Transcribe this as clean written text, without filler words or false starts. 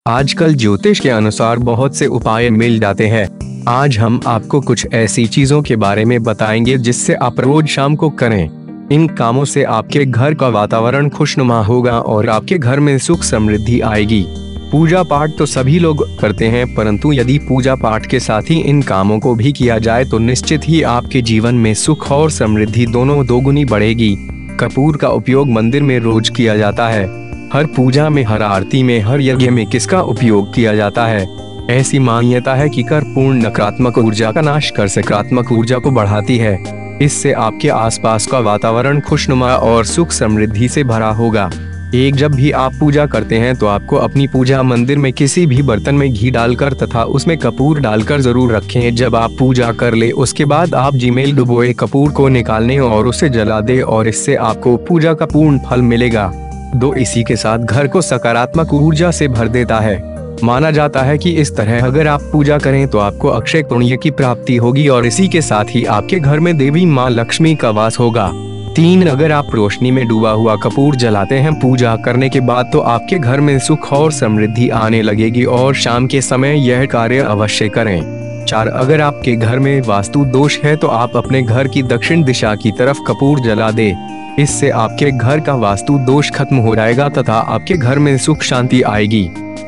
आजकल ज्योतिष के अनुसार बहुत से उपाय मिल जाते हैं। आज हम आपको कुछ ऐसी चीजों के बारे में बताएंगे जिससे आप रोज शाम को करें। इन कामों से आपके घर का वातावरण खुशनुमा होगा और आपके घर में सुख समृद्धि आएगी। पूजा पाठ तो सभी लोग करते हैं, परंतु यदि पूजा पाठ के साथ ही इन कामों को भी किया जाए तो निश्चित ही आपके जीवन में सुख और समृद्धि दोनों दोगुनी बढ़ेगी। कपूर का उपयोग मंदिर में रोज किया जाता है। हर पूजा में, हर आरती में, हर यज्ञ में किसका उपयोग किया जाता है। ऐसी मान्यता है कि कर्पूर नकारात्मक ऊर्जा का नाश कर सकारात्मक ऊर्जा को बढ़ाती है। इससे आपके आसपास का वातावरण खुशनुमा और सुख समृद्धि से भरा होगा। जब भी आप पूजा करते हैं तो आपको अपनी पूजा मंदिर में किसी भी बर्तन में घी डालकर तथा उसमें कपूर डालकर जरूर रखें। जब आप पूजा कर ले उसके बाद आप जीमेल डुबोए कपूर को निकालने और उसे जला दे और इससे आपको पूजा का पूर्ण फल मिलेगा। इसी के साथ घर को सकारात्मक ऊर्जा से भर देता है। माना जाता है कि इस तरह अगर आप पूजा करें तो आपको अक्षय पुण्य की प्राप्ति होगी और इसी के साथ ही आपके घर में देवी माँ लक्ष्मी का वास होगा। 3 अगर आप रोशनी में डूबा हुआ कपूर जलाते हैं पूजा करने के बाद तो आपके घर में सुख और समृद्धि आने लगेगी और शाम के समय यह कार्य अवश्य करें। 4 अगर आपके घर में वास्तु दोष है तो आप अपने घर की दक्षिण दिशा की तरफ कपूर जला दे। इससे आपके घर का वास्तु दोष खत्म हो जाएगा तथा आपके घर में सुख शांति आएगी।